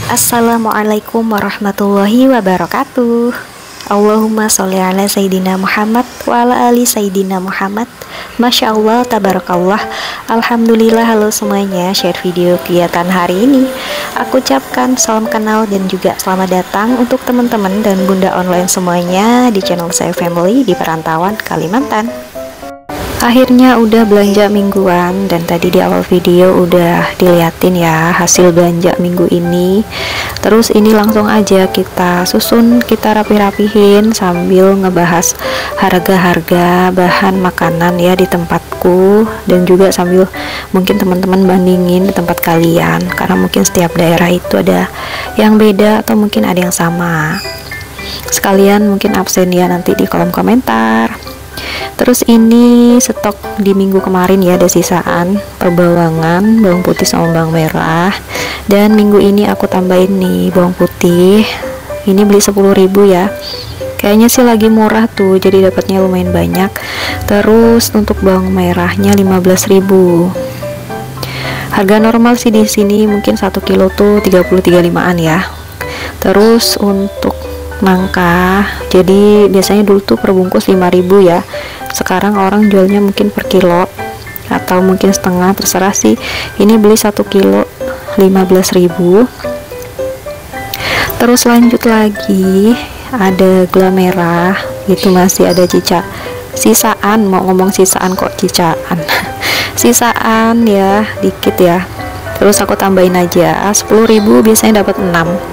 Assalamualaikum warahmatullahi wabarakatuh. Allahumma sholli ala Sayyidina Muhammad wa ala ali Sayyidina Muhammad. Masya Allah, tabarakallah. Alhamdulillah. Halo semuanya, share video kegiatan hari ini. Aku ucapkan salam kenal dan juga selamat datang untuk teman-teman dan bunda online semuanya di channel saya Family di perantauan Kalimantan. Akhirnya udah belanja mingguan, dan tadi di awal video udah diliatin ya hasil belanja minggu ini. Terus ini langsung aja kita susun, kita rapi-rapihin sambil ngebahas harga-harga bahan makanan ya di tempatku, dan juga sambil mungkin teman-teman bandingin di tempat kalian, karena mungkin setiap daerah itu ada yang beda atau mungkin ada yang sama. Sekalian mungkin absen ya nanti di kolom komentar. Terus ini stok di minggu kemarin ya, ada sisaan perbawangan bawang putih sama bawang merah, dan minggu ini aku tambahin nih bawang putih. Ini beli 10.000 ya, kayaknya sih lagi murah tuh, jadi dapatnya lumayan banyak. Terus untuk bawang merahnya 15.000. Harga normal sih di sini mungkin 1 kilo tuh 33.5an ya. Terus untuk nangka, jadi biasanya dulu tuh perbungkus 5.000 ya, sekarang orang jualnya mungkin per kilo atau mungkin setengah, terserah sih. Ini beli 1 kilo 15.000. Terus lanjut lagi ada gula merah, itu masih ada sisaan, mau ngomong sisaan kok cicaan sisaan ya, dikit ya. Terus aku tambahin aja 10.000, biasanya dapat 6.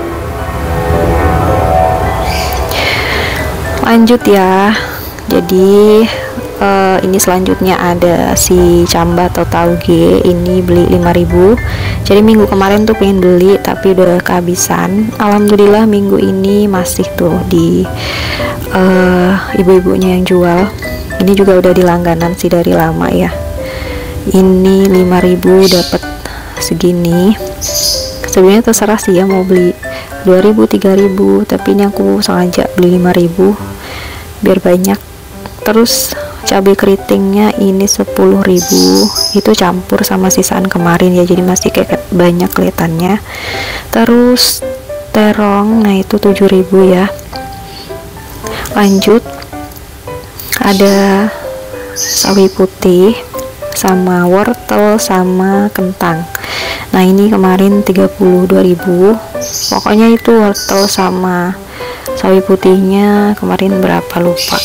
Lanjut ya, jadi ini selanjutnya ada si camba atau tauge, ini beli 5.000. Jadi minggu kemarin tuh pengen beli tapi udah kehabisan. Alhamdulillah minggu ini masih tuh di ibu-ibunya yang jual. Ini juga udah di langganan sih dari lama ya. Ini 5.000 dapat segini. Sebenarnya terserah sih ya mau beli 2.000 3.000, tapi ini aku sengaja beli 5.000 biar banyak. Terus cabai keritingnya ini 10.000, itu campur sama sisaan kemarin ya, jadi masih kayak banyak kelihatannya. Terus terong, nah itu 7.000 ya. Lanjut ada sawi putih sama wortel sama kentang. Nah ini kemarin 32.000. Pokoknya itu wortel sama sawi putihnya kemarin berapa lupa,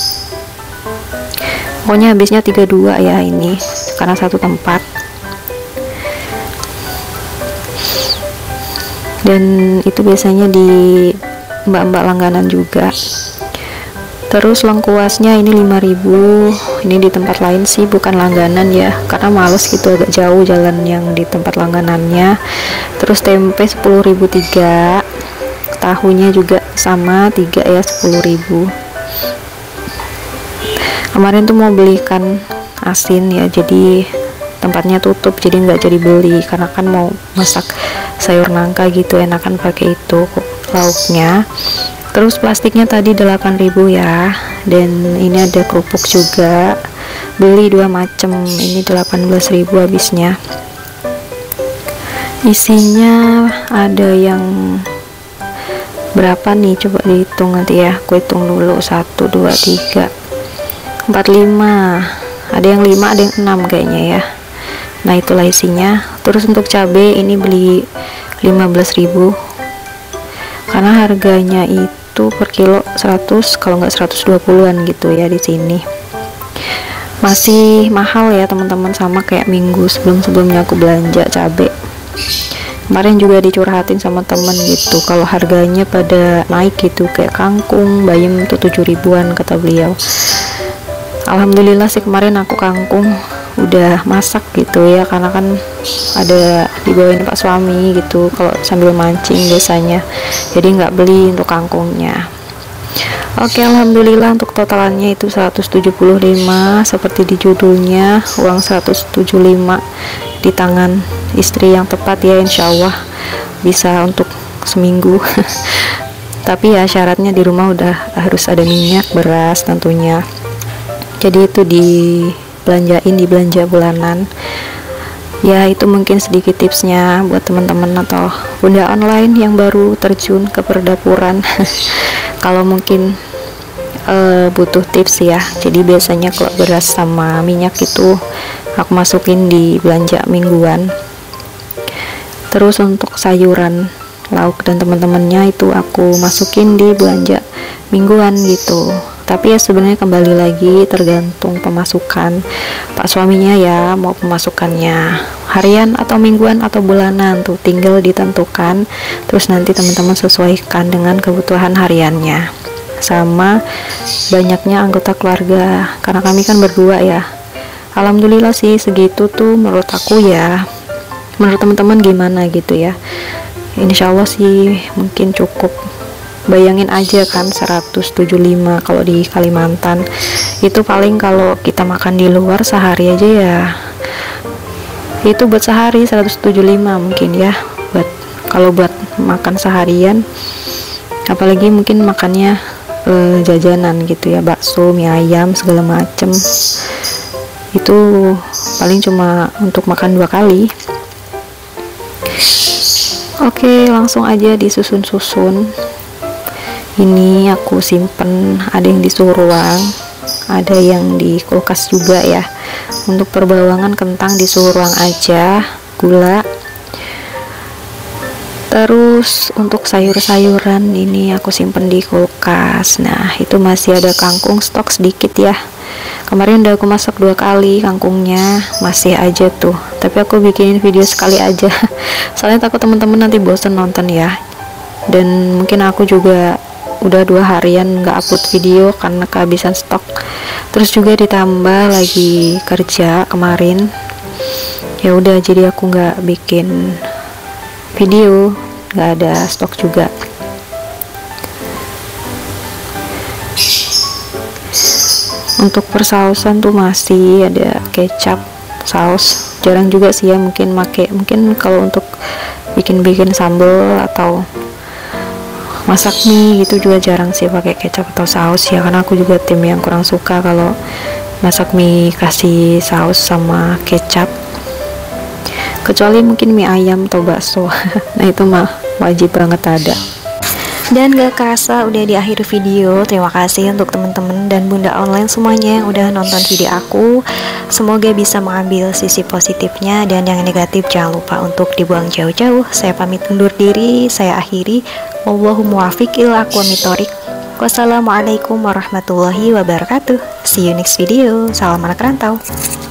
pokoknya habisnya 32 ya ini, karena satu tempat. Dan itu biasanya di mbak-mbak langganan juga. Terus lengkuasnya ini 5.000. Ini di tempat lain sih, bukan langganan ya, karena males gitu, agak jauh jalan yang di tempat langganannya. Terus tempe 10.000 3, tahunya juga sama 3 ya, 10.000. Kemarin tuh mau beli ikan asin ya, jadi tempatnya tutup, jadi nggak jadi beli, karena kan mau masak sayur nangka gitu, enakan pakai itu lauknya. Terus plastiknya tadi 8.000 ya, dan ini ada kerupuk juga, beli 2 macam, ini 18.000 habisnya. Isinya ada yang berapa nih, coba dihitung nanti ya, aku hitung dulu, 1 2 3 4 5, ada yang 5 ada yang 6 kayaknya ya. Nah itulah isinya. Terus untuk cabai ini beli 15.000, karena harganya itu per kilo 100, kalau nggak 120-an gitu ya di sini. Masih mahal ya teman-teman, sama kayak minggu sebelum-sebelumnya aku belanja cabai. Kemarin juga dicurhatin sama temen gitu, kalau harganya pada naik gitu, kayak kangkung, bayam tuh 7.000-an kata beliau. Alhamdulillah sih kemarin aku kangkung udah masak gitu ya, karena kan ada dibawain pak suami gitu kalau sambil mancing biasanya, jadi nggak beli untuk kangkungnya. Oke, alhamdulillah untuk totalannya itu 175 seperti di judulnya, uang 175 di tangan istri yang tepat ya, insya Allah bisa untuk seminggu tapi ya syaratnya di rumah udah harus ada minyak, beras tentunya. Jadi itu dibelanjain di belanja bulanan. Ya, itu mungkin sedikit tipsnya buat teman-teman atau bunda online yang baru terjun ke perdapuran. Kalau mungkin butuh tips ya, jadi biasanya kalau beras sama minyak itu aku masukin di belanja mingguan. Terus untuk sayuran, lauk dan teman-temannya itu aku masukin di belanja mingguan gitu. Tapi ya sebenarnya kembali lagi tergantung pemasukan pak suaminya ya, mau pemasukannya harian atau mingguan atau bulanan tuh tinggal ditentukan. Terus nanti teman-teman sesuaikan dengan kebutuhan hariannya sama banyaknya anggota keluarga, karena kami kan berdua ya. Alhamdulillah sih segitu tuh menurut aku ya. Menurut teman-teman gimana gitu ya? Insya Allah sih mungkin cukup. Bayangin aja kan 175 kalau di Kalimantan itu paling kalau kita makan di luar sehari aja ya itu buat sehari 175 mungkin ya, buat kalau buat makan seharian, apalagi mungkin makannya jajanan gitu ya, bakso, mie ayam segala macem, itu paling cuma untuk makan 2 kali. Oke, langsung aja disusun-susun. Ini aku simpen, ada yang di suhu ruang, ada yang di kulkas juga ya. Untuk perbawangan kentang di suhu ruang aja, gula. Terus untuk sayur-sayuran ini aku simpen di kulkas. Nah, itu masih ada kangkung stok sedikit ya. Kemarin udah aku masak 2 kali kangkungnya, masih aja tuh. Tapi aku bikinin video sekali aja. Soalnya takut teman-teman nanti bosen nonton ya. Dan mungkin aku juga udah 2 harian nggak upload video karena kehabisan stok. Terus juga ditambah lagi kerja kemarin, ya udah jadi aku nggak bikin video, nggak ada stok juga. Untuk persausan tuh masih ada kecap, saus, jarang juga sih ya mungkin kalau untuk bikin sambal atau masak mie gitu juga jarang sih pakai kecap atau saus ya, karena aku juga tim yang kurang suka kalau masak mie kasih saus sama kecap, kecuali mungkin mie ayam atau bakso. Nah itu mah wajib banget ada. Dan gak kerasa udah di akhir video. Terima kasih untuk teman-teman dan bunda online semuanya yang udah nonton video aku. Semoga bisa mengambil sisi positifnya, dan yang negatif jangan lupa untuk dibuang jauh-jauh. Saya pamit undur diri, saya akhiri. Wallahu muwaffiq ila aqwamit thoriq. Wassalamualaikum warahmatullahi wabarakatuh. See you next video. Salam anak rantau.